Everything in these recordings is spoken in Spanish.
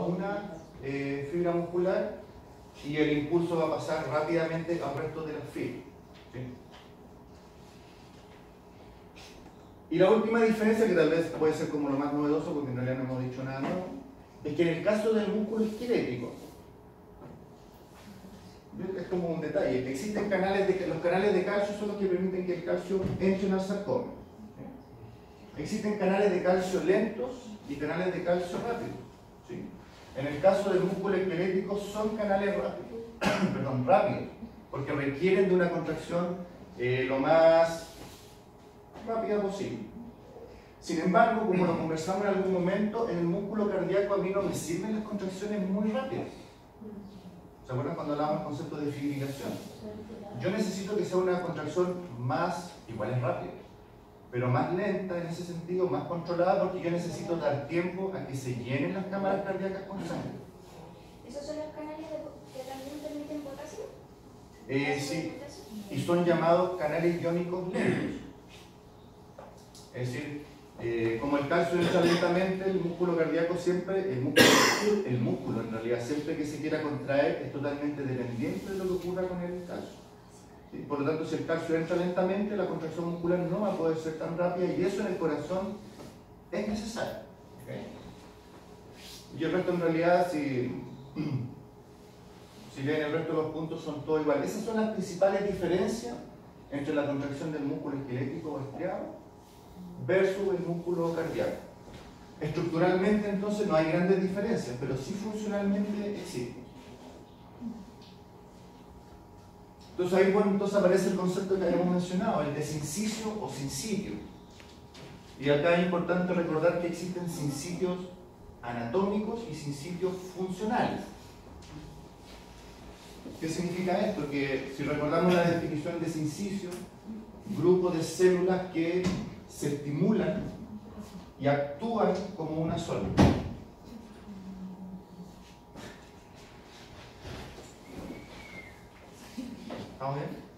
una fibra muscular y el impulso va a pasar rápidamente al resto de las fibras. ¿Sí? Y la última diferencia, que tal vez puede ser como lo más novedoso, porque en realidad no hemos dicho nada nuevo, es que en el caso del músculo esquelético, es como un detalle, existen los canales de calcio son los que permiten que el calcio entre en el sarcoma. Existen canales de calcio lentos y canales de calcio rápidos. ¿Sí? En el caso del músculo esquelético son canales rápidos, rápidos, porque requieren de una contracción lo más rápida posible. Sin embargo, como lo conversamos en algún momento, en el músculo cardíaco a mí no me sirven las contracciones muy rápidas. ¿Se acuerdan cuando hablábamos del concepto de fibrilación? Yo necesito que sea una contracción más, igual es rápida, pero más lenta en ese sentido, más controlada, porque yo necesito dar tiempo a que se llenen las cámaras cardíacas con sangre. ¿Esos son los canales que también permiten potasio? Sí, y son llamados canales iónicos lentos. Es decir, como el calcio entra lentamente, el músculo cardíaco siempre, el músculo en realidad, siempre que se quiera contraer, es totalmente dependiente de lo que ocurra con el calcio. ¿Sí? Por lo tanto, si el calcio entra lentamente, la contracción muscular no va a poder ser tan rápida, y eso en el corazón es necesario. ¿Okay? Y el resto en realidad, si leen el resto de los puntos, son todos iguales. Esas son las principales diferencias entre la contracción del músculo esquelético o estriado versus el músculo cardíaco. Estructuralmente entonces no hay grandes diferencias, pero sí funcionalmente existen. Entonces ahí entonces aparece el concepto que habíamos mencionado, el de sincicio o sincitio. Y acá es importante recordar que existen sincitios anatómicos y sincitios funcionales. ¿Qué significa esto? Que si recordamos la definición de sincicio, grupo de células que se estimulan y actúan como una sola. ¿Estamos bien?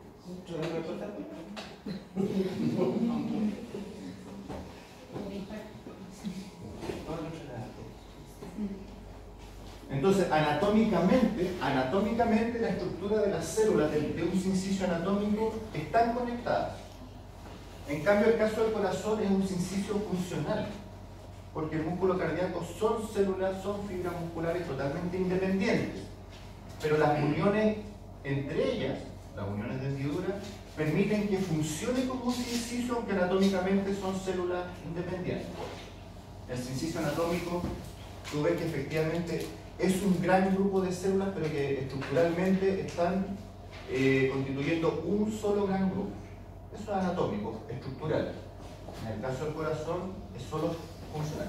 Entonces, anatómicamente la estructura de las células de un sincicio anatómico están conectadas. En cambio, el caso del corazón es un sincicio funcional, porque el músculo cardíaco son células, son fibras musculares totalmente independientes, pero las uniones entre ellas, las uniones de hendidura, permiten que funcione como un sincicio, aunque anatómicamente son células independientes. El sincicio anatómico, tú ves que efectivamente es un gran grupo de células, pero que estructuralmente están constituyendo un solo gran grupo. Eso es anatómico, estructural. En el caso del corazón es solo funcional.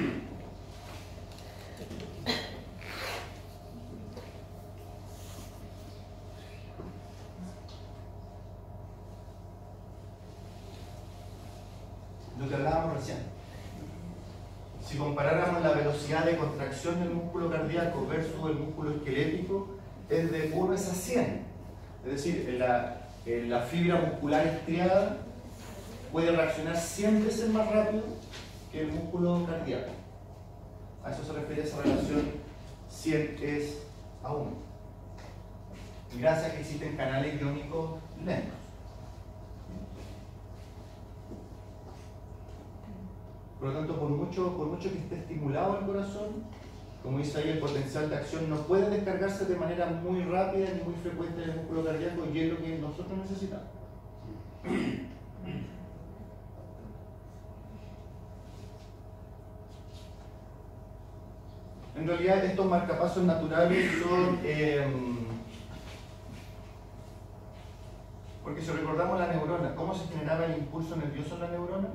Lo que hablábamos recién. Si comparáramos la velocidad de contracción del músculo cardíaco versus el músculo esquelético, es de 1 a 100. Es decir, la fibra muscular estriada puede reaccionar 100 veces más rápido que el músculo cardíaco. A eso se refiere esa relación 100 es a 1. Gracias a que existen canales iónicos lentos. Por lo tanto, por mucho que esté estimulado el corazón, como dice ahí, el potencial de acción no puede descargarse de manera muy rápida ni muy frecuente en el músculo cardíaco, y es lo que nosotros necesitamos. En realidad, estos marcapasos naturales son... porque si recordamos la neurona, ¿cómo se generaba el impulso nervioso en la neurona?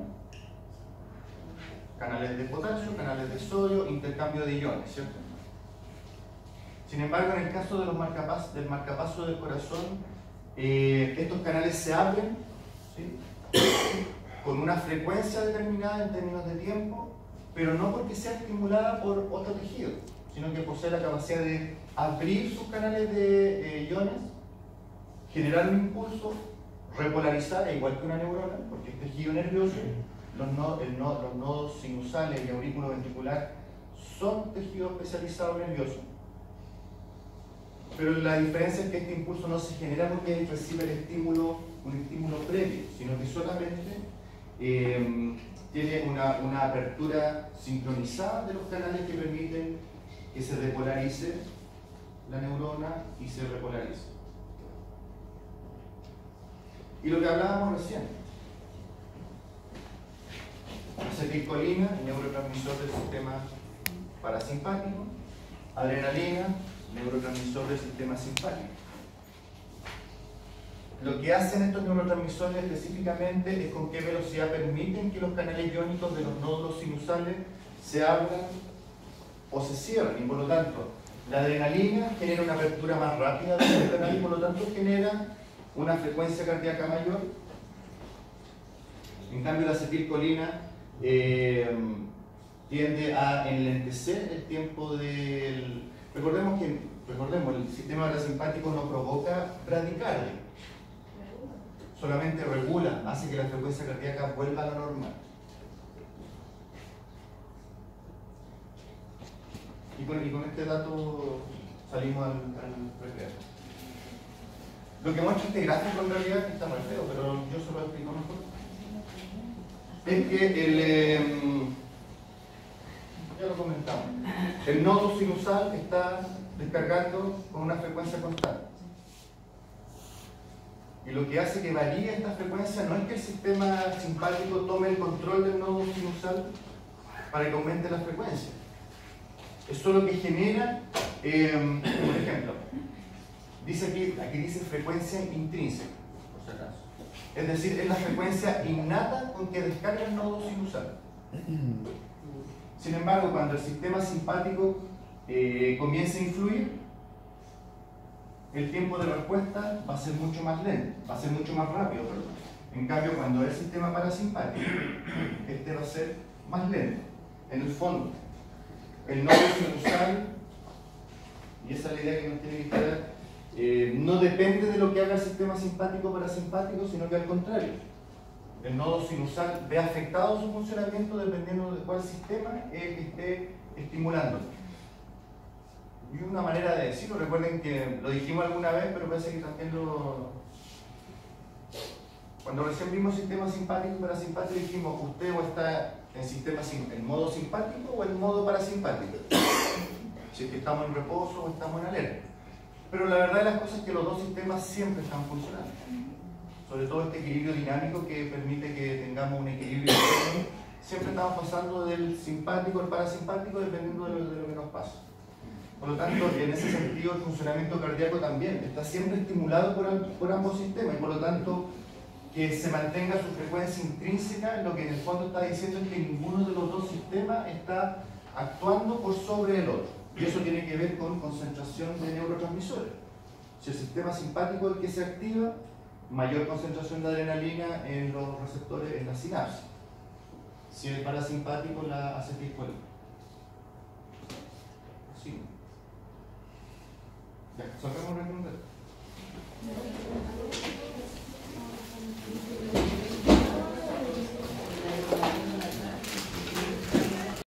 Canales de potasio, canales de sodio, intercambio de iones, ¿cierto? Sin embargo, en el caso de del marcapaso del corazón, estos canales se abren, ¿sí?, con una frecuencia determinada en términos de tiempo, pero no porque sea estimulada por otro tejido, sino que posee la capacidad de abrir sus canales de iones, generar un impulso, repolarizar, igual que una neurona, porque es tejido nervioso. Los nodos sinusales y aurículo ventricular son tejido especializado nervioso, pero la diferencia es que este impulso no se genera porque recibe el estímulo, un estímulo previo, sino que solamente tiene una apertura sincronizada de los canales que permiten que se depolarice la neurona y se repolarice. Y lo que hablábamos recién, acetilcolina, neurotransmisor del sistema parasimpático, adrenalina, neurotransmisor del sistema simpático. Lo que hacen estos neurotransmisores específicamente es con qué velocidad permiten que los canales iónicos de los nódulos sinusales se abran o se cierren, y por lo tanto la adrenalina genera una apertura más rápida del canal y por lo tanto genera una frecuencia cardíaca mayor. En cambio la acetilcolina tiende a enlentecer el tiempo del... Recordemos, el sistema parasimpático no provoca bradicardia, solamente regula, hace que la frecuencia cardíaca vuelva a la normal. Y con este dato salimos al recreo. Lo que muestra este gráfico en realidad, que está muy feo, pero yo se lo explico mejor, es que ya lo comentamos, el nodo sinusal está descargando con una frecuencia constante. Y lo que hace que varíe esta frecuencia no es que el sistema simpático tome el control del nodo sinusal para que aumente la frecuencia. Es solo que genera, por ejemplo, dice aquí dice frecuencia intrínseca, por si acaso. Es decir, es la frecuencia innata con que descarga el nodo sinusal. Sin embargo, cuando el sistema simpático comienza a influir, el tiempo de respuesta va a ser mucho más lento, va a ser mucho más rápido, perdón. En cambio, cuando es el sistema parasimpático, este va a ser más lento. En el fondo, el nodo sinusal, y esa es la idea que nos tiene que quedar, no depende de lo que haga el sistema simpático o parasimpático, sino que al contrario. El nodo sinusal ve afectado su funcionamiento dependiendo de cuál sistema es el que esté estimulando. Y una manera de decirlo, recuerden que lo dijimos alguna vez, pero parece que también cuando recién vimos sistema simpático y parasimpático dijimos, usted o está en modo simpático o en modo parasimpático. Si es que estamos en reposo o estamos en alerta. Pero la verdad de las cosas es que los dos sistemas siempre están funcionando. Sobre todo este equilibrio dinámico que permite que tengamos un equilibrio. Siempre estamos pasando del simpático al parasimpático dependiendo de lo que nos pasa. Por lo tanto, en ese sentido, el funcionamiento cardíaco también está siempre estimulado por ambos sistemas y por lo tanto, que se mantenga su frecuencia intrínseca, lo que en el fondo está diciendo es que ninguno de los dos sistemas está actuando por sobre el otro. Y eso tiene que ver con concentración de neurotransmisores. Si el sistema simpático es el que se activa, mayor concentración de adrenalina en los receptores en la sinapsis. Si el parasimpático, la acetilcolina. Sí. Ya, sacamos